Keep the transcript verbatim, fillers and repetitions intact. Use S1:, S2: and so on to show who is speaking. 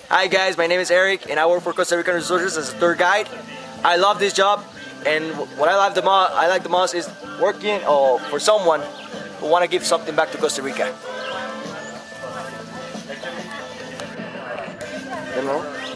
S1: Hi guys, my name is Eric and I work for Costa Rican Resources as a tour guide. I love this job, and what I like the most, I like the most is working oh, for someone who want to give something back to Costa Rica. You know?